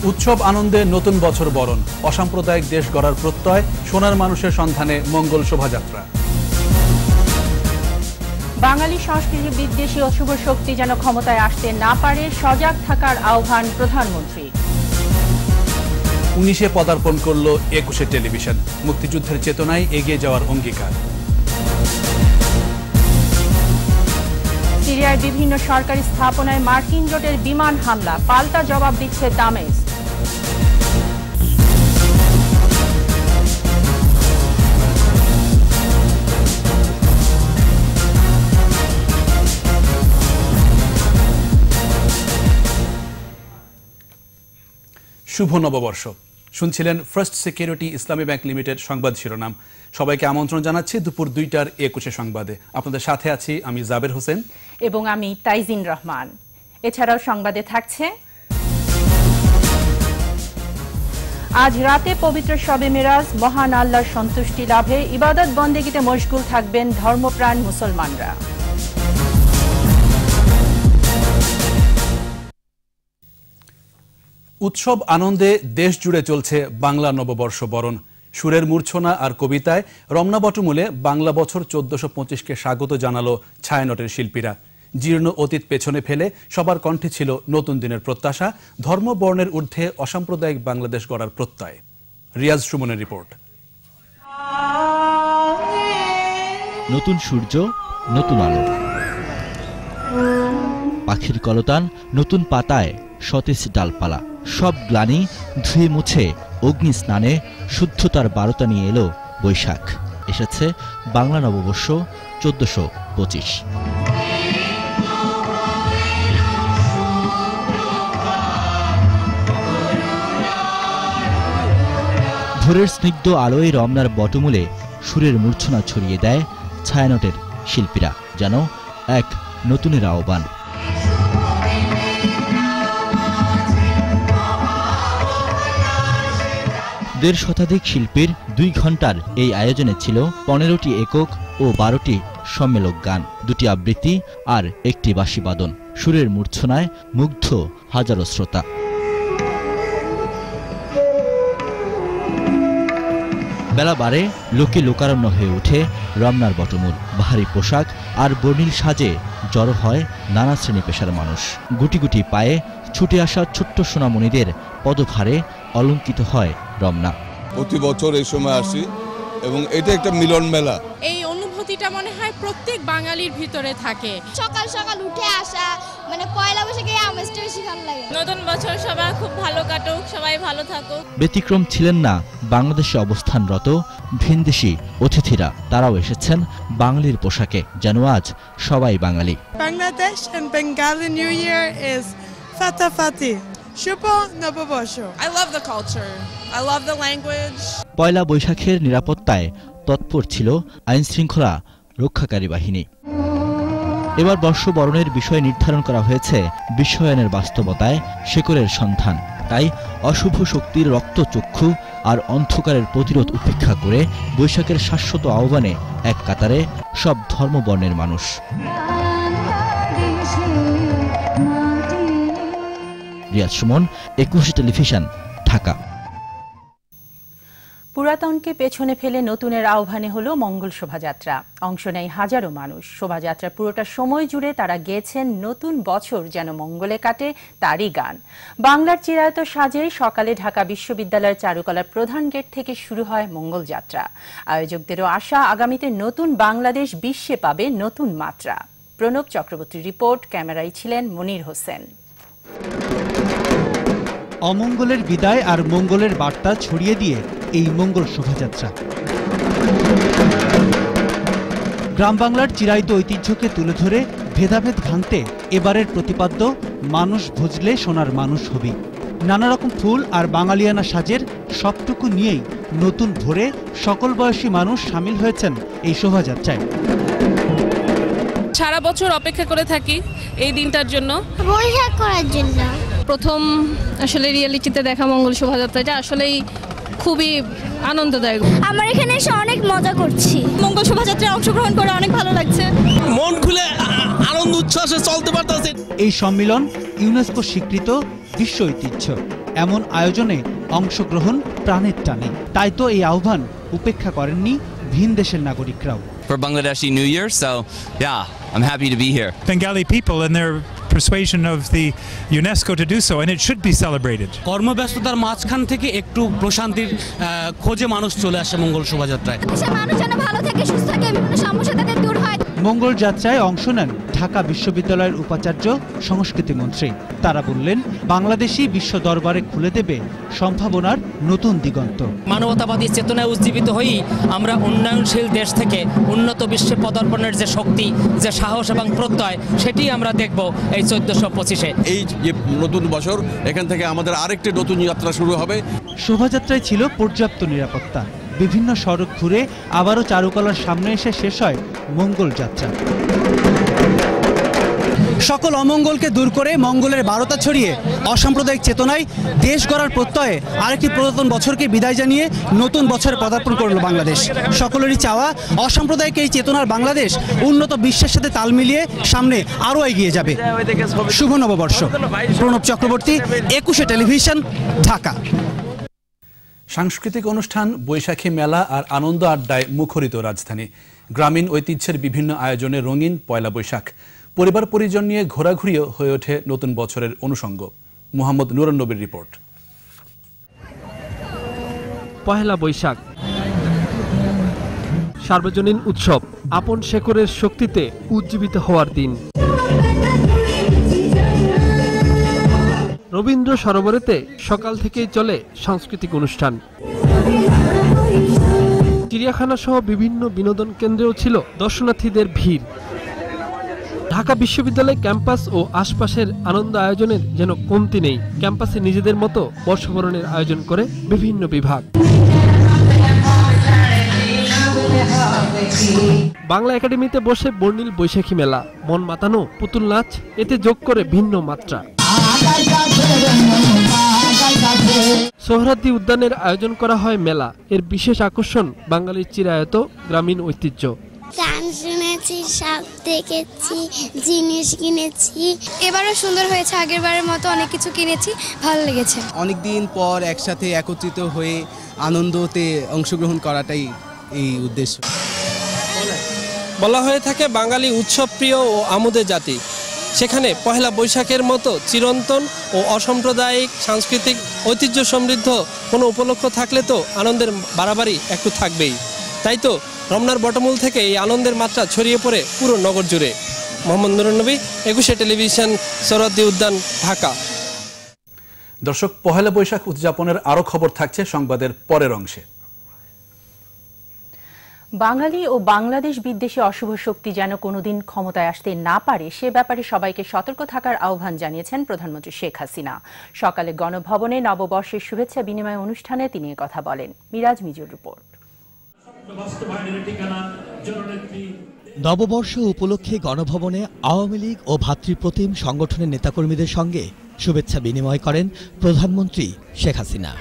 উৎসব আনন্দে নতুন বছর বরণ, অসাম্প্রদায়িক দেশ গড়ার প্রত্যয়, সোনার মানুষের সন্ধানে মঙ্গল শোভাযাত্রা। বাঙালি সংস্কৃতি বিদ্বেষী অশুভ শক্তি যেন ক্ষমতায় আসতে না পারে, সজাগ থাকার আহ্বান প্রধানমন্ত্রী। 19-এ পদার্পণ করল 21-এ টেলিভিশন, মুক্তিযুদ্ধের চেতনায় এগিয়ে যাওয়ার অঙ্গীকার। সিরিয়ার বিভিন্ন সরকারি স্থাপনায় মার্কিন জোটের বিমান হামলা, পাল্টা জবাব দিচ্ছে দামেস্ক। শুভ নববর্ষ। শুনছিলেন first security Islami bank limited সংবাদ শিরোনাম। সবাইকে আমন্ত্রণ জানাচ্ছি দুপুর 2টার 21 সংবাদে। আপনাদের সাথে আছি আমি জাবের হোসেন এবং আমি তাইজিন রহমান। এছাড়াও সংবাদে থাকছে, আজ রাতে পবিত্র শবে মিরাজ, মহান আল্লাহর সন্তুষ্টি লাভে ইবাদত বন্দেগীতে মশগুল থাকবেন ধর্মপ্রাণ মুসলমানরা। উৎসব আনন্দে দেশ জুড়ে চলছে বাংলা নববর্ষ বরণ। সুরের মূর্ছনা আর কবিতায় রমনা বটমূলে বাংলা বছর 1425কে স্বাগত জানালো ছায়ানটের শিল্পীরা। জীর্ণ অতীত পেছনে ফেলে সবার কণ্ঠে ছিল নতুন দিনের প্রত্যাশা, ধর্ম বর্ণের ঊর্ধ্বে অসাম্প্রদায়িক বাংলাদেশ গড়ার প্রত্যয়। রিয়াজ সুমনের রিপোর্ট। নতুন সূর্য, নতুন আলো, পাখির কলতান, নতুন পাতায় সতেজ ডালপালা, সব গ্লানি ধুয়ে মুছে অগ্নি স্নানে শুদ্ধতার বারতা নিয়ে এলো বৈশাখ। এসেছে বাংলা নববর্ষ 1425। ভোরের স্নিগ্ধ আলোয় রমনার বটমূলে সুরের মূর্ছনা ছড়িয়ে দেয় ছায়ানটের শিল্পীরা, যেন এক নতুনের আহ্বান। দেড় শতাধিক শিল্পীর 2 ঘন্টার এই আয়োজনে ছিল 15টি একক ও 12টি সম্মেলক গান, 2টি আবৃত্তি আর 1টি বাঁশিবাদন। সুরের মূর্ছনায় মুগ্ধ হাজারো শ্রোতা। বেলা বাড়ে, লোকে লোকারণ্য হয়ে ওঠে রমনার বটমূল। বাহারি পোশাক আর বর্ণিল সাজে জড়ো হয় নানা শ্রেণী পেশার মানুষ। গুটি গুটি পায়ে ছুটে আসা ছোট্ট সোনামণিদের পদভারে অলঙ্কিত হয় রমনা। প্রতি বছর এই সময় আসি এবং এটা একটা মিলন মেলা। এই অনুভূতিটা মনে হয় প্রত্যেক বাঙালির ভিতরে থাকে। সকাল সকাল উঠে আসা, মানে পয়লা বৈশাখে আমেজটা বেশি ভালো লাগে। নতুন বছর সবার খুব ভালো কাটুক, সবাই ভালো থাকুক। ব্যতিক্রম ছিলেন না বাংলাদেশে অবস্থানরত ভিনদেশি অতিথিরা। তারাও এসেছেন বাঙালির পোশাকে, যেন আজ সবাই বাঙালি। Bangladesh and Bengali New Year is Fatafati. শুভ নববর্ষ। I love the culture. I love the language. পয়লা বৈশাখের নিরাপত্তায় তৎপর ছিল আইন শৃঙ্খলা রক্ষাকারী বাহিনী। এবার বর্ষবরণের বিষয় নির্ধারণ করা হয়েছে বিশ্বায়নের বাস্তবতায় শেকড়ের সন্ধান। তাই অশুভ শক্তির রক্তচক্ষু আর অন্ধকারের প্রতিরোধ উপেক্ষা করে বৈশাখের শাশ্বত আহ্বানে এক কাতারে সব ধর্মবর্ণের মানুষ। রিয়াজ সুমন, 21 টেলিভিশন, ঢাকা। পুরাতনকে পেছনে ফেলে নতুনের আহ্বানে হলো মঙ্গল শোভাযাত্রা। অংশ নেয় হাজারো মানুষ। শোভাযাত্রার পুরোটা সময় জুড়ে তারা গেয়েছেন নতুন বছর যেন মঙ্গলে কাটে তারই গান। বাংলার চিরায়ত সাজে সকালে ঢাকা বিশ্ববিদ্যালয়ের চারুকলার প্রধান গেট থেকে শুরু হয় মঙ্গল যাত্রা। আয়োজকদেরও আশা, আগামীতে নতুন বাংলাদেশ বিশ্বে পাবে নতুন মাত্রা। প্রণব চক্রবর্তীর রিপোর্ট, ক্যামেরায় ছিলেন মনির হোসেন। অমঙ্গলের বিদায় আর মঙ্গলের বার্তা ছড়িয়ে দিয়ে এই মঙ্গল শোভাযাত্রা গ্রাম বাংলার চিরায়ত ঐতিহ্যকে তুলে ধরে ভেদাভেদ ভাঙতে এবারের প্রতিপাদ্য মানুষ ভজলে সোনার মানুষ হবি। নানা রকম ফুল আর বাঙালিয়ানা সাজের সবটুকু নিয়েই নতুন ভোরে সকল বয়সী মানুষ সামিল হয়েছেন এই শোভাযাত্রায়। সারা বছর অপেক্ষা করে থাকি এই দিনটার জন্য, বৈশাখ করার জন্য। প্রথম আসলে রিয়েলিটিতে দেখা মঙ্গল শোভাযাত্রাটা আসলেই খুবই আনন্দদায়ক। আমরা এখানে এসে অনেক মজা করছি। মঙ্গল শোভাযাত্রায় অংশগ্রহণ করে অনেক ভালো লাগছে। মন খুলে আনন্দ উচ্ছ্বাসে চলতে পারতেছি। এই সম্মেলন ইউনেস্কো স্বীকৃত বিশ্ব ঐতিহ্য। এমন আয়োজনে অংশগ্রহণ প্রাণের টানে। তাই তো এই আহ্বান উপেক্ষা করেননি ভিন দেশের নাগরিকরাও। For Bangladeshi New Year, so yeah, I'm happy to be here. Bengali people and their persuasion of the UNESCO to do so, and it should be celebrated. কর্মব্যস্ততার মাঝখান থেকে একটু প্রশান্তির খোঁজে মানুষ চলে আসে মঙ্গল শোভাযাত্রায়। মানুষ যেন ভালো থাকে, সুস্থ থাকে, বিভিন্ন সমস্যা তাদের দূর হয়। মঙ্গল যাত্রায় অংশ নেন ঢাকা বিশ্ববিদ্যালয়ের উপাচার্য সংস্কৃতি মন্ত্রী। তারা বললেন, বাংলাদেশই বিশ্ব দরবারে খুলে দেবে সম্ভাবনার নতুন দিগন্ত। মানবতাবাদী চেতনায় উজ্জীবিত হই আমরা উন্নয়নশীল দেশ থেকে উন্নত বিশ্বে পদার্পণের যে শক্তি, যে সাহস এবং প্রত্যয়, সেটি আমরা দেখব এই 1425-এ। এই যে নতুন বছর, এখান থেকে আমাদের আরেকটি নতুন যাত্রা শুরু হবে। শোভাযাত্রায় ছিল পর্যাপ্ত নিরাপত্তা। বিভিন্ন সড়ক ঘুরে আবারও চারুকলার সামনে এসে শেষ হয় মঙ্গল যাত্রা। সকল অমঙ্গলকে দূর করে মঙ্গলের বারতা ছড়িয়ে অসাম্প্রদায়িক চেতনায় দেশ গড়ার প্রত্যয়ে আরেকটি পুরাতন বছরকে বিদায় জানিয়ে নতুন বছরে পদার্পণ করল বাংলাদেশ। সকলেরই চাওয়া অসাম্প্রদায়িক এই চেতনার বাংলাদেশ উন্নত বিশ্বের সাথে তাল মিলিয়ে সামনে আরও এগিয়ে যাবে। শুভ নববর্ষ। প্রণব চক্রবর্তী, 21 টেলিভিশন, ঢাকা। সাংস্কৃতিক অনুষ্ঠান, বৈশাখী মেলা আর আনন্দ আড্ডায় মুখরিত রাজধানী। গ্রামীণ ঐতিহ্যের বিভিন্ন আয়োজনে রঙিন পয়লা বৈশাখ। পরিবার পরিজন নিয়ে ঘোরাঘুরিও হয়ে ওঠে নতুন বছরের অনুষঙ্গ। মোহাম্মদ নুরুন নবীর রিপোর্ট। পহেলা বৈশাখ সার্বজনীন উৎসব, আপন শেকড়ের শক্তিতে উজ্জীবিত হওয়ার দিন। রবীন্দ্র সরোবরেতে সকাল থেকেই চলে সাংস্কৃতিক অনুষ্ঠান। চিড়িয়াখানা সহ বিভিন্ন বিনোদন কেন্দ্রেও ছিল দর্শনার্থীদের ভিড়। ঢাকা বিশ্ববিদ্যালয় ক্যাম্পাস ও আশপাশের আনন্দ আয়োজনের যেন কমতি নেই। ক্যাম্পাসে নিজেদের মতো বর্ষবরণের আয়োজন করে বিভিন্ন বিভাগ। বাংলা একাডেমিতে বসে বর্ণিল বৈশাখী মেলা, মন মাতানো পুতুল নাচ এতে যোগ করে ভিন্ন মাত্রা। সোহরাওয়ার্দী উদ্যানের আয়োজন করা হয় মেলা। এর বিশেষ আকর্ষণ বাঙালির চিরায়ত গ্রামীণ ঐতিহ্য। গান শুনেছি, সব দেখেছি, জিনিস কিনেছি। এবারও সুন্দর হয়েছে, আগের বারের মতো অনেক কিছু কিনেছি, ভালো লেগেছে। অনেকদিন পর একসাথে একত্রিত হয়ে আনন্দতে অংশগ্রহণ করাটাই এই উদ্দেশ্য। বলা হয়ে থাকে বাঙালি উৎসবপ্রিয় ও আমোদে জাতি। সেখানে পহেলা বৈশাখের মতো চিরন্তন ও অসাম্প্রদায়িক সাংস্কৃতিক ঐতিহ্য সমৃদ্ধ কোনো উপলক্ষ থাকলে তো আনন্দের বাড়াবাড়ি একটু থাকবেই। তাই তো রমনার বটমূল থেকে এই আনন্দের মাত্রা ছড়িয়ে পড়ে পুরো নগর জুড়ে। মোহাম্মদ নুরুন নবী, 21 টেলিভিশন, সোহরাওয়ার্দী উদ্যান, ঢাকা। দর্শক, পহেলা বৈশাখ উদযাপনের আরও খবর থাকছে সংবাদের পরের অংশে। বাঙালি ও বাংলাদেশ বিদ্বেষী অশুভ শক্তি যেন কোনোদিন ক্ষমতায় আসতে না পারে সে ব্যাপারে সবাইকে সতর্ক থাকার আহ্বান জানিয়েছেন প্রধানমন্ত্রী শেখ হাসিনা। সকালে গণভবনে নববর্ষের শুভেচ্ছা বিনিময় অনুষ্ঠানে তিনি কথা বলেন। মিরাজ মিজুর রিপোর্ট। নববর্ষ উপলক্ষে গণভবনে আওয়ামী লীগ ও ভাতৃপ্রতিম সংগঠনের নেতাকর্মীদের সঙ্গে শুভেচ্ছা বিনিময় করেন প্রধানমন্ত্রী শেখ হাসিনা।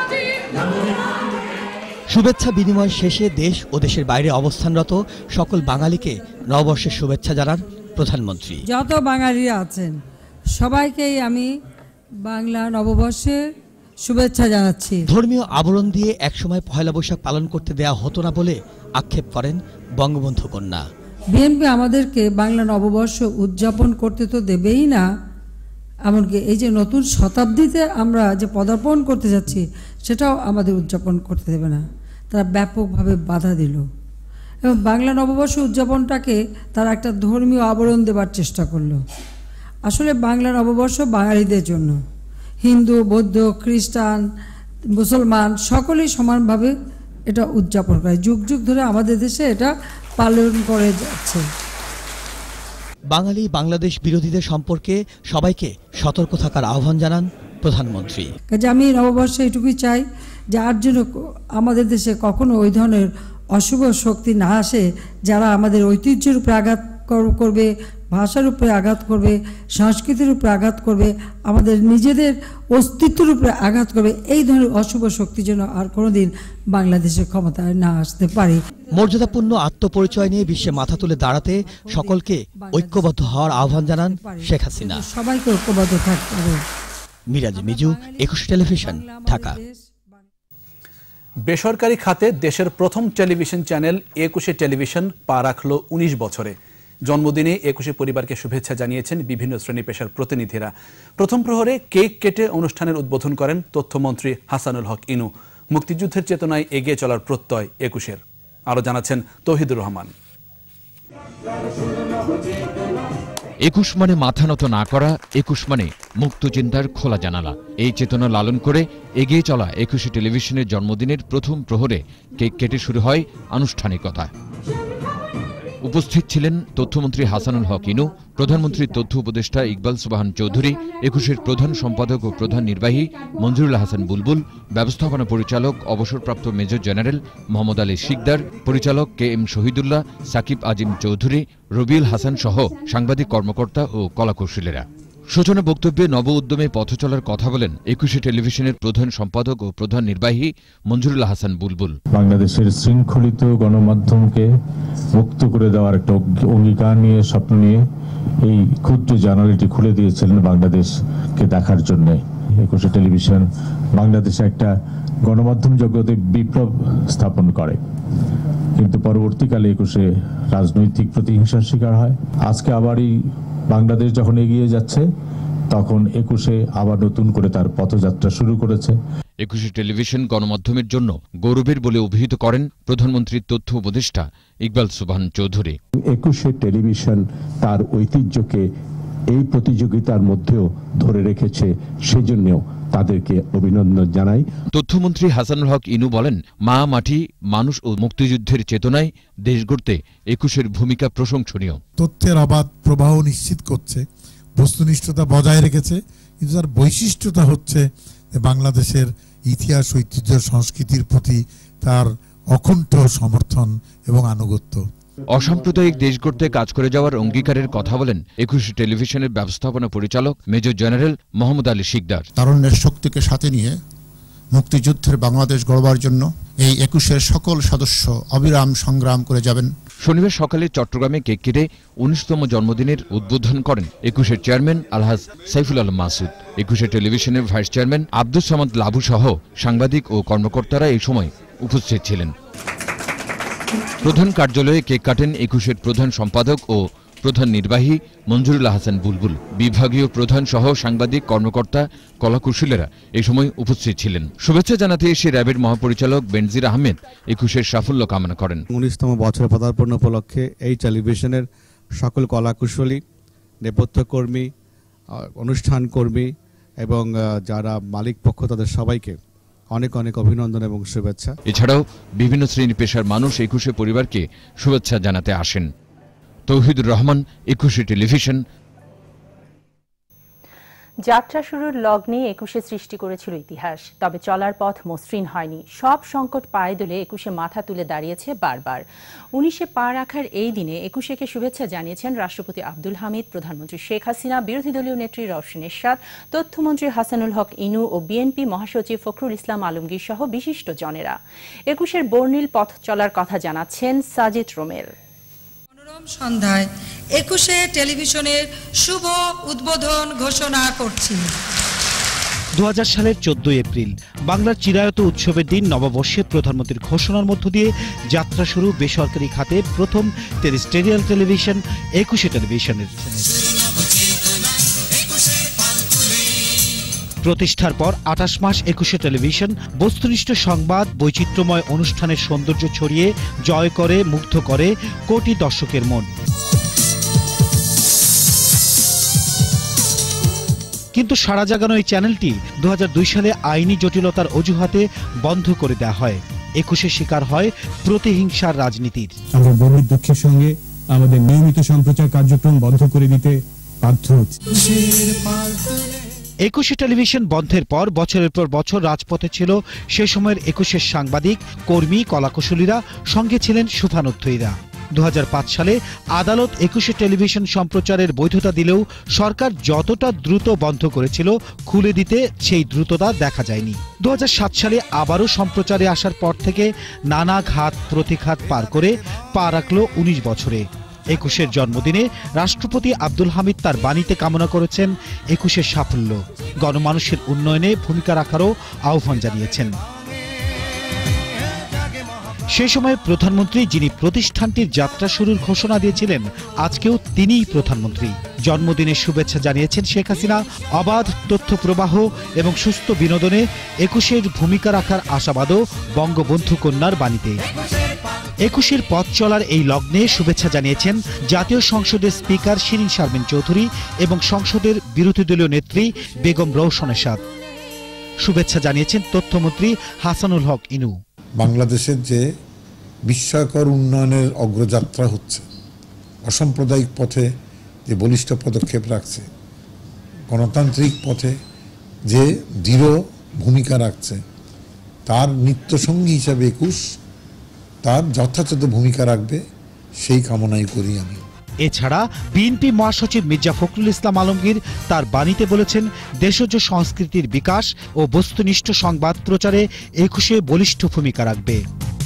শুভেচ্ছা বিনিময় শেষে দেশ ও দেশের বাইরে অবস্থানরত সকল বাঙালিকে নববর্ষের শুভেচ্ছা জানান প্রধানমন্ত্রী। যত বাঙালিরা আছেন সবাইকেই আমি বাংলা নববর্ষের শুভেচ্ছা জানাচ্ছি। ধর্মীয় আবরণ দিয়ে একসময় পহেলা বৈশাখ পালন করতে দেয়া হতো না বলে আক্ষেপ করেন বঙ্গবন্ধু কন্যা। বিএনপি আমাদেরকে বাংলা নববর্ষ উদযাপন করতে তো দেবেই না, এমনকি এই যে নতুন শতাব্দীতে আমরা যে পদার্পণ করতে যাচ্ছি সেটাও আমাদের উদযাপন করতে দেবে না। তারা ব্যাপকভাবে বাধা দিল এবং বাংলা নববর্ষ উদযাপনটাকে তারা একটা ধর্মীয় আবরণ দেবার চেষ্টা করলো। আসলে বাংলা নববর্ষ বাঙালিদের জন্য। হিন্দু, বৌদ্ধ, খ্রিস্টান, মুসলমান সকলেই সমানভাবে এটা উদযাপন করে। যুগ যুগ ধরে আমাদের দেশে এটা পালন করে যাচ্ছে। বাঙালি বাংলাদেশ বিরোধীদের সম্পর্কে সবাইকে সতর্ক থাকার আহ্বান জানান প্রধানমন্ত্রী। কাজে আমি নববর্ষে এটুকুই চাই যে আর যেন আমাদের দেশে কখনো ওই ধরনের অশুভ শক্তি না আসে যারা আমাদের ঐতিহ্যের উপরে আঘাত করবে, ভাষার উপরে আঘাত করবে, সংস্কৃতির উপরে আঘাত করবে, আমাদের নিজেদের অস্তিত্বের উপরে আঘাত করবে। এই ধরনের অশুভ শক্তি যেন আর কোনোদিন বাংলাদেশের ক্ষমতায় না আসতে পারে। মর্যাদাপূর্ণ আত্মপরিচয় নিয়ে বিশ্বে মাথা তুলে দাঁড়াতে সকলকে ঐক্যবদ্ধ হওয়ার আহ্বান জানান শেখ হাসিনা। সবাইকে ঐক্যবদ্ধ থাকতে হবে। মিরাজ মিজু, 21 টেলিভিশন, ঢাকা। বেসরকারি খাতে দেশের প্রথম টেলিভিশন চ্যানেল 21 টেলিভিশন পা রাখল 19 বছরে। জন্মদিনে 21 পরিবারকে শুভেচ্ছা জানিয়েছেন বিভিন্ন শ্রেণী পেশার প্রতিনিধিরা। প্রথম প্রহরে কেক কেটে অনুষ্ঠানের উদ্বোধন করেন তথ্যমন্ত্রী হাসানুল হক ইনু। মুক্তিযুদ্ধের চেতনায় এগিয়ে চলার প্রত্যয় 21-এর। আরো জানাচ্ছেন তৌহিদুর রহমান। 21 মানে মাথা নত না করা, 21 মানে মুক্ত চিন্তার খোলা জানালা। এই চেতনা লালন করে এগিয়ে চলা 21 টেলিভিশনের জন্মদিনের প্রথম প্রহরে কেক কেটে শুরু হয় আনুষ্ঠানিকতা। উপস্থিত ছিলেন তথ্যমন্ত্রী হাসানুল হক ইনু, প্রধানমন্ত্রীর তথ্য উপদেষ্টা ইকবাল সুবহান চৌধুরী, 21-এর প্রধান সম্পাদক ও প্রধান নির্বাহী মঞ্জুরুল হাসান বুলবুল, ব্যবস্থাপনা পরিচালক অবসরপ্রাপ্ত মেজর জেনারেল মোহাম্মদ আলী শিকদার, পরিচালক KM শহীদুল্লাহ, সাকিব আজিম চৌধুরী, রবিউল হাসান সহ সাংবাদিক কর্মকর্তা ও কলাকুশলীরা। সূচনা বক্তব্যে নব উদ্যমে পথ চলার কথা বলেন 21 টেলিভিশনের প্রধান সম্পাদক ও প্রধান নির্বাহী মঞ্জুরুল হাসান বুলবুল। বাংলাদেশের শৃঙ্খলিত গণমাধ্যমকে মুক্ত করে দেওয়ার একটা অঙ্গীকার নিয়ে, স্বপ্ন নিয়ে এই ক্ষুদ্র জানালাটি খুলে দিয়েছিলেন বাংলাদেশকে দেখার জন্য। 21 টেলিভিশন বাংলাদেশে একটা গণমাধ্যম জগতে বিপ্লব স্থাপন করে, কিন্তু পরবর্তীকালে 21 রাজনৈতিক প্রতিহিংসার শিকার হয়। আজকে আবারই বাংলাদেশ যখন এগিয়ে যাচ্ছে, তখন 21 আবার নতুন করে তার পথযাত্রা শুরু করেছে। 21 টেলিভিশন গণমাধ্যমের জন্য গৌরবের বলে অভিহিত করেন প্রধানমন্ত্রীর তথ্য উপদেষ্টা ইকবাল সুবহান চৌধুরী। 21 টেলিভিশন তার ঐতিহ্যকে এই প্রতিযোগিতার মধ্যেও ধরে রেখেছে, সেজন্যও তাদেরকে অভিনন্দন জানাই। তথ্যমন্ত্রী হাসানুল হক ইনু বলেন, মা মাটি, মানুষ ও মুক্তিযুদ্ধের চেতনায় দেশ গড়তে 21-এর ভূমিকা প্রশংসনীয়। তথ্যের অবাধ প্রবাহ নিশ্চিত করছে, বস্তুনিষ্ঠতা বজায় রেখেছে, কিন্তু তার বৈশিষ্ট্যতা হচ্ছে বাংলাদেশের ইতিহাস, ঐতিহ্য, সংস্কৃতির প্রতি তার অকুণ্ঠ সমর্থন এবং আনুগত্য। অসাম্প্রদায়িক দেশ গড়তে কাজ করে যাওয়ার অঙ্গীকারের কথা বলেন 21 টেলিভিশনের ব্যবস্থাপনা পরিচালক মেজর জেনারেল মোহাম্মদ আলী শিকদার। তারুণ্যের শক্তিকে সাথে নিয়ে মুক্তিযুদ্ধের বাংলাদেশ গড়বার জন্য এই 21-এর সকল সদস্য অবিরাম সংগ্রাম করে যাবেন। শনিবার সকালে চট্টগ্রামে কেক কেটে 19তম জন্মদিনের উদ্বোধন করেন 21-এর চেয়ারম্যান আলহাজ সাইফুল আলম মাসুদ। 21 টেলিভিশনের ভাইস চেয়ারম্যান আব্দুস সামাদ লাভু সহ সাংবাদিক ও কর্মকর্তারা এই সময় উপস্থিত ছিলেন। প্রধান কার্যালয়ে কেক কাটেন 21-এর প্রধান সম্পাদক ও প্রধান নির্বাহী মঞ্জুরুল হাসান বুলবুল। বিভাগীয় প্রধান সহ সাংবাদিক কর্মকর্তা, কলাকুশলীরা এই সময় উপস্থিত ছিলেন। শুভেচ্ছা জানাতে এসে র্যাবের মহাপরিচালক বেনজির আহমেদ 21-এর সাফল্য কামনা করেন। 19তম বছর পদার্পণ উপলক্ষে এই টেলিভিশনের সকল কলাকুশলী, নেপথ্যকর্মী, অনুষ্ঠান কর্মী এবং যারা মালিক পক্ষ, তাদের সবাইকে অনেক অনেক অভিনন্দন এবং শুভেচ্ছা। এছাড়াও বিভিন্ন শ্রেণী পেশার মানুষ 21 পরিবারকে শুভেচ্ছা জানাতে আসেন। তৌহিদুর রহমান, 21 টেলিভিশন। যাত্রা শুরুর লগ্নে 21 সৃষ্টি করেছিল ইতিহাস, তবে চলার পথ মসৃণ হয়নি। সব সংকট পায়ে দোলে 21 মাথা তুলে দাঁড়িয়েছে বারবার। 19 পা রাখার এই দিনে 21কে শুভেচ্ছা জানিয়েছেন রাষ্ট্রপতি আব্দুল হামিদ, প্রধানমন্ত্রী শেখ হাসিনা, বিরোধী দলীয় নেত্রী রওশন এরশাদ, তথ্যমন্ত্রী হাসানুল হক ইনু ও বিএনপি মহাসচিব ফখরুল ইসলাম আলমগীর সহ বিশিষ্ট জনেরা। 21 বর্ণিল পথ চলার কথা জানাচ্ছেন সাজিদ রোমেল। সন্ধ্যায় 21 টেলিভিশনের শুভ উদ্বোধন ঘোষণা করছি। 2000 সালের 14 এপ্রিল বাংলার চিরায়ত উৎসবের দিন নববর্ষের প্রধানমন্ত্রীর ঘোষণার মধ্য দিয়ে যাত্রা শুরু বেসরকারি খাতে প্রথম টেরিস্টেরিয়াল টেলিভিশন 21 টেলিভিশনের। প্রতিষ্ঠার পর 28 মাস 21 টেলিভিশন বস্তুনিষ্ঠ সংবাদ, বৈচিত্র্যময় অনুষ্ঠানের সৌন্দর্য ছড়িয়ে জয় করে, মুগ্ধ করে কোটি দর্শকের মন। কিন্তু সারা জাগানো এই চ্যানেলটি 2002 সালে আইনি জটিলতার অজুহাতে বন্ধ করে দেওয়া হয়। 21 শিকার হয় প্রতিহিংসার রাজনীতির। আমরা গভীর দুঃখের সঙ্গে আমাদের নিয়মিত সম্প্রচার কার্যক্রম বন্ধ করে দিতে বাধ্য হচ্ছি। 21 টেলিভিশন বন্ধের পর বছরের পর বছর রাজপথে ছিল সে সময়ের 21 সাংবাদিক, কর্মী, কলাকুশলীরা, সঙ্গে ছিলেন শুভানুধ্যায়ীরা। 2005 সালে আদালত 21 টেলিভিশন সম্প্রচারের বৈধতা দিলেও সরকার যতটা দ্রুত বন্ধ করেছিল খুলে দিতে সেই দ্রুততা দেখা যায়নি। 2007 সালে আবারও সম্প্রচারে আসার পর থেকে নানা ঘাত প্রতিঘাত পার করে পা রাখল 19 বছরে। 21-এর জন্মদিনে রাষ্ট্রপতি আব্দুল হামিদ তার বাণীতে কামনা করেছেন 21-এর সাফল্য, গণমানুষের উন্নয়নে ভূমিকা রাখারও আহ্বান জানিয়েছেন। সে সময় প্রধানমন্ত্রী, যিনি প্রতিষ্ঠানটির যাত্রা শুরুর ঘোষণা দিয়েছিলেন, আজকেও তিনিই প্রধানমন্ত্রী। জন্মদিনের শুভেচ্ছা জানিয়েছেন শেখ হাসিনা। অবাধ তথ্য প্রবাহ এবং সুস্থ বিনোদনে 21-এর ভূমিকা রাখার আশাবাদও বঙ্গবন্ধু কন্যার বাণীতে। 21-এর পথ চলার এই লগ্নে শুভেচ্ছা জানিয়েছেন জাতীয় সংসদের স্পিকার শিরিন শারমিন চৌধুরী এবং সংসদের বিরোধী দলীয় নেত্রী বেগম রওশনেশাদ। শুভেচ্ছা জানিয়েছেন তথ্যমন্ত্রী হাসানুল হক ইনু। বাংলাদেশের যে বিস্ময়কর উন্নয়নের অগ্রযাত্রা হচ্ছে, অসাম্প্রদায়িক পথে যে বলিষ্ঠ পদক্ষেপ রাখছে, গণতান্ত্রিক পথে যে দৃঢ় ভূমিকা রাখছে, তার নিত্যসঙ্গী হিসাবে 21 তার যথাযথ ভূমিকা রাখবে, সেই কামনাই করি আমি। এছাড়া বিএনপি মহাসচিব মির্জা ফখরুল ইসলাম আলমগীর তার বাণীতে বলেছেন, দেশজ সংস্কৃতির বিকাশ ও বস্তুনিষ্ঠ সংবাদ প্রচারে 21-এ বলিষ্ঠ ভূমিকা রাখবে।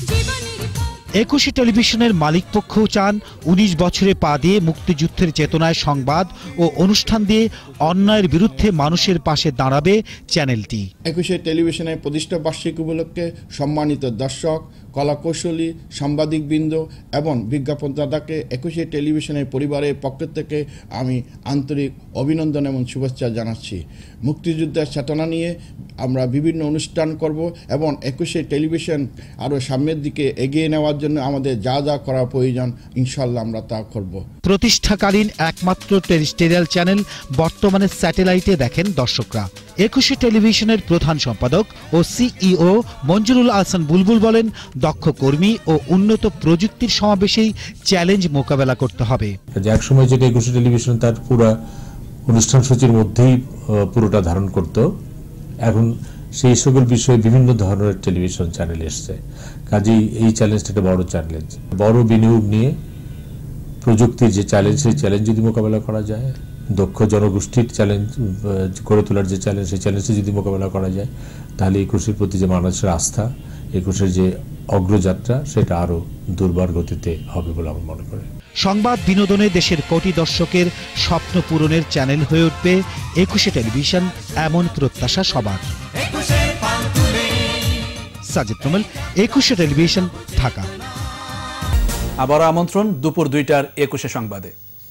21 টেলিভিশনের মালিকপক্ষও চান 19 বছরে পা দিয়ে মুক্তিযুদ্ধের চেতনায় সংবাদ ও অনুষ্ঠান দিয়ে অন্যায়ের বিরুদ্ধে মানুষের পাশে দাঁড়াবে চ্যানেলটি। 21 টেলিভিশনের প্রতিষ্ঠা বার্ষিকী উপলক্ষে সম্মানিত দর্শক, কলাকৌশলী, সাংবাদিকবৃন্দ এবং বিজ্ঞাপনদাতাকে 21 টেলিভিশনের পরিবারের পক্ষ থেকে আমি আন্তরিক অভিনন্দন এবং শুভেচ্ছা জানাচ্ছি। মুক্তিযুদ্ধের চেতনা নিয়ে আমরা বিভিন্ন অনুষ্ঠান করব এবং 21 টেলিভিশন আরও সামনের দিকে এগিয়ে নেওয়ার জন্য আমাদের যা যা করা প্রয়োজন ইনশাল্লাহ আমরা তা করব। প্রতিষ্ঠাকালীন একমাত্র টেরিস্টেরিয়াল চ্যানেল বর্তমানে স্যাটেলাইটে দেখেন দর্শকরা। 21 টেলিভিশনের প্রধান সম্পাদক ও সিইও মঞ্জুরুল আহসান বুলবুল বলেন, দক্ষ কর্মী ও উন্নত প্রযুক্তির সমাবেশেই চ্যালেঞ্জ মোকাবেলা করতে হবে। এক সময় যেটা 21 টেলিভিশন তার পুরো অনুষ্ঠান সূচির মধ্যেই পুরোটা ধারণ করত, এখন সেই সকল বিষয়ে বিভিন্ন ধরনের টেলিভিশন চ্যানেল এসছে। কাজেই এই চ্যালেঞ্জটা একটা বড় চ্যালেঞ্জ। বড় বিনিয়োগ নিয়ে প্রযুক্তির যে চ্যালেঞ্জ, সেই চ্যালেঞ্জ যদি মোকাবেলা করা যায়, দক্ষ জনগোষ্ঠীর চ্যালেঞ্জ করে তোলার যে চ্যালেঞ্জ, সেই চ্যালেঞ্জে যদি মোকাবেলা করা যায়, তাহলে 21-এর প্রতি যে মানুষের আস্থা, 21-এর যে অগ্রযাত্রা, সেটা আরও দুর্বার গতিতে হবে বলে আমি মনে করি। সংবাদ বিনোদনে দেশের কোটি দর্শকের স্বপ্ন পূরণের চ্যানেল হয়ে উঠবে 21 টেলিভিশন, এমন প্রত্যাশা সবার। সাজিদ রুমেল, 21 টেলিভিশন, ঢাকা। আবারও আমন্ত্রণ দুপুর 2টার 21 সংবাদে।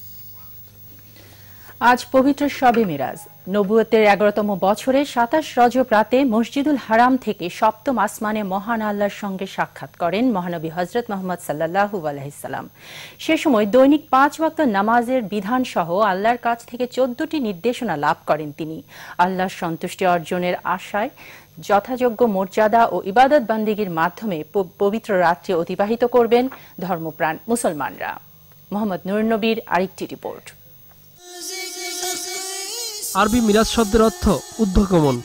আজ পবিত্র শবে মিরাজ। নবুয়তের 11তম বছরে 27 রজব রাতে মসজিদুল হারাম থেকে সপ্তম আসমানে মহান আল্লাহর সঙ্গে সাক্ষাৎ করেন মহানবী হযরত মুহাম্মদ সাল্লাল্লাহু আলাইহি সাল্লাম। সে সময় দৈনিক 5 ওয়াক্ত নামাজের বিধান সহ আল্লাহর কাছ থেকে 14টি নির্দেশনা লাভ করেন তিনি। আল্লাহর সন্তুষ্টি অর্জনের আশায় যথাযোগ্য মর্যাদা ও ইবাদত বান্দিগির মাধ্যমে পবিত্র রাত্রি অতিবাহিত করবেন ধর্মপ্রাণ মুসলমানরা। মোহাম্মদ নূর নবীর আরেকটি রিপোর্ট। আরবি মিরাজ শব্দের অর্থ ঊর্ধ্বগমন,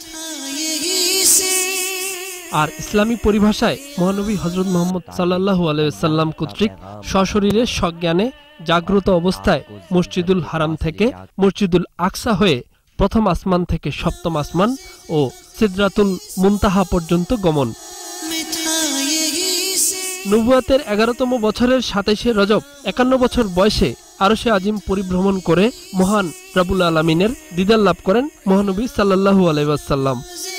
আর ইসলামী পরিভাষায় মহানবী হযরত মুহাম্মদ সাল্লাল্লাহু আলাইহি ওয়াসাল্লাম কর্তৃক সশরীরে সজ্ঞানে জাগ্রত অবস্থায় মসজিদুল হারাম থেকে মসজিদুল আকসা হয়ে প্রথম আসমান থেকে সপ্তম আসমান ও সিদরাতুল মুনতাহা পর্যন্ত গমন। নবুয়তের 11তম বছরের 27শে রজব 51 বছর বয়সে আরশে আজিম পরিভ্রমণ করে মহান রব্বুল আলামিনের দিদার লাভ করেন মহানবী সাল্লাল্লাহু আলাইহি ওয়াসাল্লাম।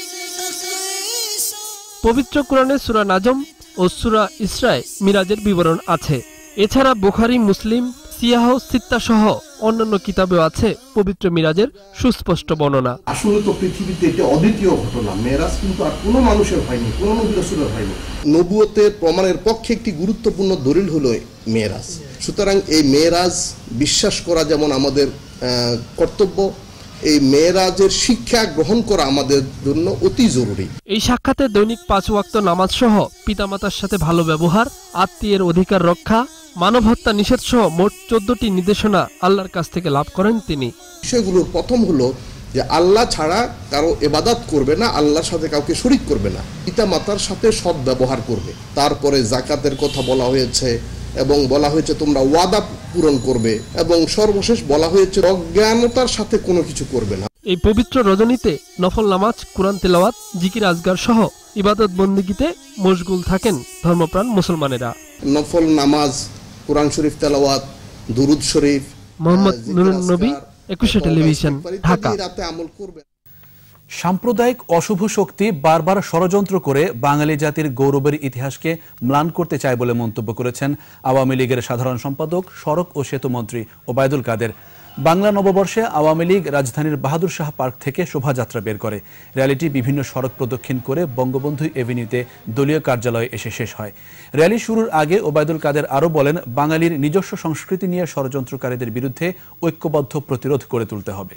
পবিত্র কোরআনে সূরা নাজম ও সূরা ইসরায় মিরাজের বিবরণ আছে। এছাড়া বুখারী, মুসলিম, সিয়াহ সিত্তা সহ অন্যান্য কিতাবেও আছে পবিত্র মিরাজের সুস্পষ্ট বর্ণনা। আসলে তো পৃথিবীতে এটা অদ্বিতীয় ঘটনা। মেরাজ কিন্তু আর কোনো মানুষের হয়নি, কোনো নবী রাসূলের হয়নি। নবুয়তের প্রমাণের পক্ষে একটি গুরুত্বপূর্ণ দলিল হলো মেরাজ। সুতরাং এই মেরাজ বিশ্বাস করা যেমন আমাদের কর্তব্য, এই মেরাজের শিক্ষা গ্রহণ করা আমাদের জন্য অতি জরুরি। এই সাক্ষাতে দৈনিক 5 ওয়াক্ত নামাজ সহ পিতামাতার সাথে ভালো ব্যবহার, আত্মীয়ের অধিকার রক্ষা, মানব হত্যা নিষেধ সহ মোট 14টি নির্দেশনা আল্লাহর কাছ থেকে লাভ করেন তিনি। বিষয়গুলোর প্রথম হলো যে আল্লাহ ছাড়া কারো ইবাদত করবে না, আল্লাহর সাথে কাউকে শরীক করবে না, পিতা মাতার সাথে সৎ ব্যবহার করবে। তারপরে যাকাতের কথা বলা হয়েছে, এবং বলা হয়েছে তোমরা ওয়াদা পূরণ করবে, এবং সর্বশেষ বলা হয়েছে অজ্ঞানতার সাথে কোনো কিছু করবে না। এই পবিত্র রজনীতে নফল নামাজ, কুরআন তেলাওয়াত, জিকির আজগার সহ ইবাদত বন্দেগীতে মশগুল থাকেন ধর্মপ্রাণ মুসলমানেরা। নফল নামাজ, কুরআন শরীফ তেলাওয়াত, দুরুদ শরীফ। মোহাম্মদ নুরুন নবী, একুশে টেলিভিশন, ঢাকা। সাম্প্রদায়িক অশুভ শক্তি বারবার ষড়যন্ত্র করে বাঙালি জাতির গৌরবের ইতিহাসকে ম্লান করতে চায় বলে মন্তব্য করেছেন আওয়ামী লীগের সাধারণ সম্পাদক, সড়ক ও সেতু মন্ত্রী ওবায়দুল কাদের। বাংলা নববর্ষে আওয়ামী লীগ রাজধানীর বাহাদুর শাহ পার্ক থেকে শোভাযাত্রা বের করে। র্যালিটি বিভিন্ন সড়ক প্রদক্ষিণ করে বঙ্গবন্ধু এভিনিউতে দলীয় কার্যালয়ে এসে শেষ হয়। র্যালি শুরুর আগে ওবায়দুল কাদের আরও বলেন, বাঙালির নিজস্ব সংস্কৃতি নিয়ে ষড়যন্ত্রকারীদের বিরুদ্ধে ঐক্যবদ্ধ প্রতিরোধ গড়ে তুলতে হবে।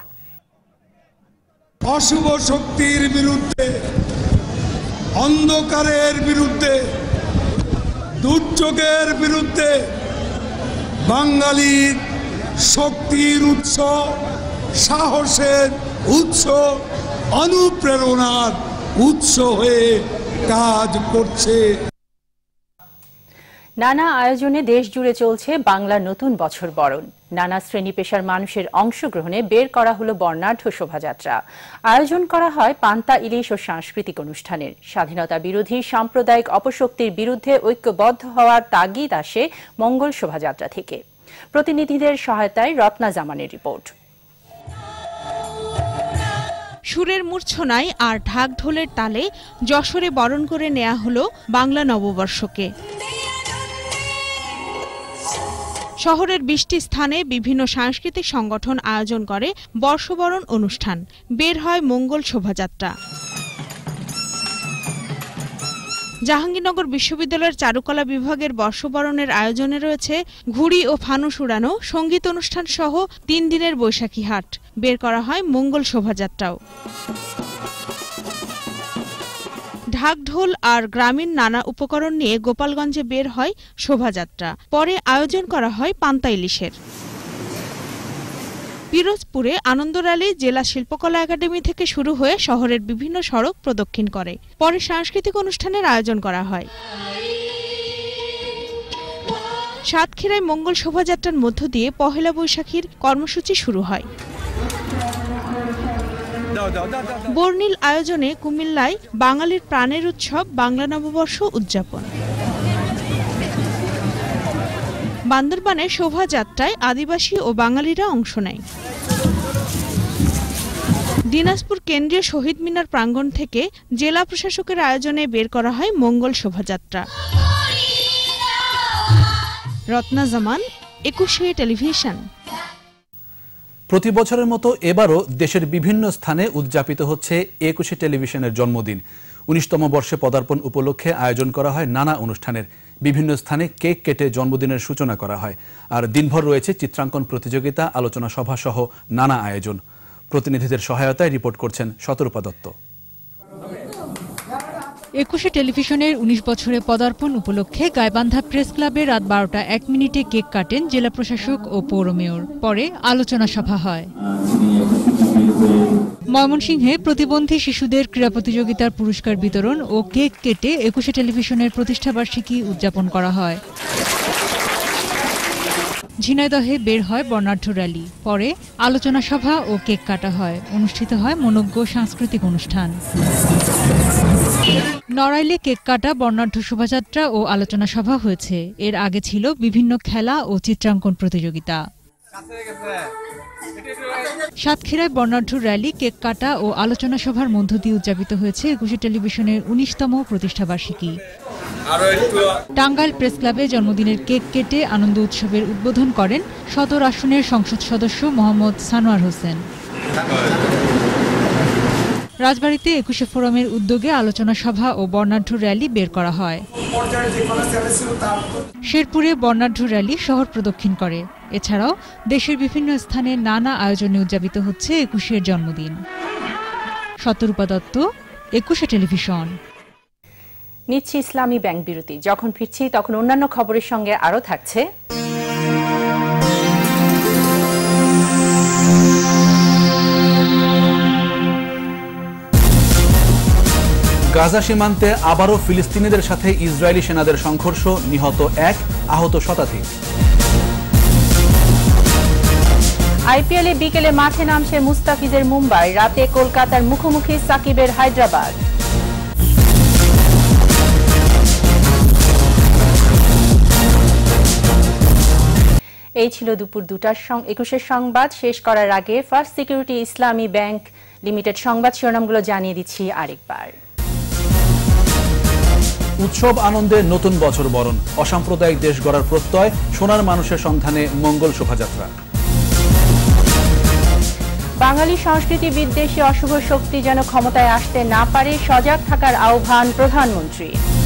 অশুভ শক্তির বিরুদ্ধে, অন্ধকারের বিরুদ্ধে, দুর্যোগের বিরুদ্ধে বাঙালির শক্তির উৎস, সাহসের উৎস, অনুপ্রেরণার উৎস হয়ে কাজ করছে। নানা আয়োজনে দেশ জুড়ে চলছে বাংলা নতুন বছর বরণ। নানা শ্রেণী পেশার মানুষের অংশগ্রহণে বের করা হলো বর্ণাঢ্য শোভাযাত্রা। আয়োজন করা হয় পান্তা ইলিশ ও সাংস্কৃতিক অনুষ্ঠানের। স্বাধীনতা বিরোধী সাম্প্রদায়িক অপশক্তির বিরুদ্ধে ঐক্যবদ্ধ হওয়ার তাগিদ আসে মঙ্গল শোভাযাত্রা থেকে। প্রতিনিধিদের সহায়তায় রত্না জামানের রিপোর্ট। সুরের মূর্ছনায় আর ঢাক ঢোলের তালে যশোরে বরণ করে নেওয়া হলো বাংলা নববর্ষকে। শহরের 20টি স্থানে বিভিন্ন সাংস্কৃতিক সংগঠন আয়োজন করে বর্ষবরণ অনুষ্ঠান। বের হয় মঙ্গল শোভাযাত্রা। জাহাঙ্গীরনগর বিশ্ববিদ্যালয়ের চারুকলা বিভাগের বর্ষবরণের আয়োজনে রয়েছে ঘুড়ি ও ফানুস উড়ানো, সঙ্গীত অনুষ্ঠান সহ 3 দিনের বৈশাখী হাট। বের করা হয় মঙ্গল শোভাযাত্রাও। ঢাক ঢোল আর গ্রামীণ নানা উপকরণ নিয়ে গোপালগঞ্জে বের হয় শোভাযাত্রা। পরে আয়োজন করা হয় পান্তা ইলিশের। পিরোজপুরে আনন্দ র্যালি জেলা শিল্পকলা একাডেমি থেকে শুরু হয়ে শহরের বিভিন্ন সড়ক প্রদক্ষিণ করে। পরে সাংস্কৃতিক অনুষ্ঠানের আয়োজন করা হয়। সাতক্ষীরায় মঙ্গল শোভাযাত্রার মধ্য দিয়ে পহেলা বৈশাখীর কর্মসূচি শুরু হয়। বর্ণিল আয়োজনে কুমিল্লায় বাঙালির প্রাণের উৎসব বাংলা নববর্ষ উদযাপন। বান্দরবানে শোভাযাত্রায় আদিবাসী ও বাঙালিরা অংশ নেয়। দিনাজপুর কেন্দ্রীয় শহীদ মিনার প্রাঙ্গণ থেকে জেলা প্রশাসকের আয়োজনে বের করা হয় মঙ্গল শোভাযাত্রা। রত্না জামান, একুশে টেলিভিশন। প্রতি বছরের মতো এবারও দেশের বিভিন্ন স্থানে উদযাপিত হচ্ছে একুশে টেলিভিশনের জন্মদিন। 19তম বর্ষে পদার্পণ উপলক্ষে আয়োজন করা হয় নানা অনুষ্ঠানের। বিভিন্ন স্থানে কেক কেটে জন্মদিনের সূচনা করা হয়। আর দিনভর রয়েছে চিত্রাঙ্কন প্রতিযোগিতা, আলোচনা সভা সহ নানা আয়োজন। প্রতিনিধিদের সহায়তায় রিপোর্ট করছেন শতরূপা দত্ত। একুশে টেলিভিশনের 19 বছরে পদার্পণ উপলক্ষে গাইবান্ধা প্রেস ক্লাবে রাত 12টা 1 মিনিটে কেক কাটেন জেলা প্রশাসক ও পৌর মেয়র। পরে আলোচনা সভা হয়। ময়মনসিংহে প্রতিবন্ধী শিশুদের ক্রীড়া প্রতিযোগিতার পুরস্কার বিতরণ ও কেক কেটে একুশে টেলিভিশনের প্রতিষ্ঠাবার্ষিকী উদযাপন করা হয়। ঝিনাইদহে বের হয় বর্ণাঢ্য র্যালি। পরে আলোচনা সভা ও কেক কাটা হয়। অনুষ্ঠিত হয় মনোজ্ঞ সাংস্কৃতিক অনুষ্ঠান। নড়াইলে কেক কাটা, বর্ণাঢ্য শোভাযাত্রা ও আলোচনা সভা হয়েছে। এর আগে ছিল বিভিন্ন খেলা ও চিত্রাঙ্কন প্রতিযোগিতা। সাতক্ষীরায় বর্ণাঢ্য র্যালি, কেক কাটা ও আলোচনা সভার মধ্য দিয়ে উদযাপিত হয়েছে একুশে টেলিভিশনের 19তম প্রতিষ্ঠাবার্ষিকী। টাঙ্গাইল প্রেস ক্লাবে জন্মদিনের কেক কেটে আনন্দ উৎসবের উদ্বোধন করেন সদর আসনের সংসদ সদস্য মোহাম্মদ সানোয়ার হোসেন। রাজবাড়ীতে একুশে ফোরামের উদ্যোগে আলোচনা সভা ও বর্ণাঢ্য র্যালি বের করা হয়। শেরপুরে বর্ণাঢ্য র্যালি শহর প্রদক্ষিণ করে। এছাড়াও দেশের বিভিন্ন স্থানে নানা আয়োজনে উদযাপিত হচ্ছে একুশের জন্মদিন। শতরূপা দত্ত, একুশে টেলিভিশন। নিচ্ছি ইসলামী ব্যাংক বিরতি। যখন ফিরছি তখন অন্যান্য খবরের সঙ্গে আরও থাকছে গাজা সীমান্তে আবারও ফিলিস্তিনিদের সাথে ইসরায়েলি সেনাদের সংঘর্ষ, নিহত 1, আহত শতাধিক। আইপিএলে বিকেলে মাঠে নামছে মুস্তাফিজের মুম্বাই, রাতে কলকাতার মুখোমুখি সাকিবের হায়দ্রাবাদ। এই ছিল দুপুর 2টার 21 সংবাদ। শেষ করার আগে first security Islami bank limited সংবাদ শিরোনামগুলো জানিয়ে দিচ্ছি আরেকবার। উৎসব আনন্দে নতুন বছর বরণ, অসাম্প্রদায়িক দেশ গড়ার প্রত্যয়, সোনার মানুষের সন্ধানে মঙ্গল শোভাযাত্রা। বাঙালি সংস্কৃতি বিদ্বেষী অশুভ শক্তি যেন ক্ষমতায় আসতে না পারে, সজাগ থাকার আহ্বান প্রধানমন্ত্রী।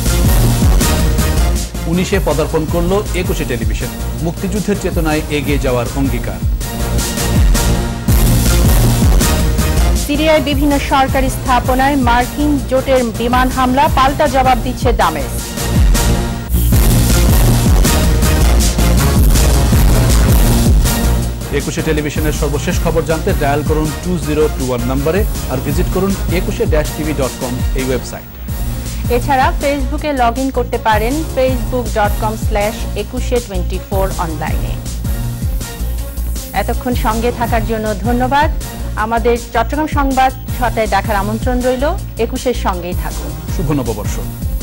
19-এ পদার্পণ করল 21 টেলিভিশন, মুক্তিযুদ্ধের চেতনায় এগিয়ে যাওয়ার অঙ্গীকার। সিরিয়ায় বিভিন্ন সরকারি স্থাপনায় মার্কিন জোটের বিমান হামলা, পাল্টা জবাব দিচ্ছে দামেস্ক। একুশে টেলিভিশনের সর্বশেষ খবর জানতে ডায়াল করুন 2021 নম্বরে আর ভিজিট করুন 21-tv.com এই ওয়েবসাইট। এছাড়া ফেসবুকে লগ ইন করতে পারেন facebook.com/2124 অনলাইনে। এতক্ষণ সঙ্গে থাকার জন্য ধন্যবাদ। আমাদের চট্টগ্রাম সংবাদ 6টায় দেখার আমন্ত্রণ রইল। 21-এর সঙ্গেই থাকুন। শুভ নববর্ষ।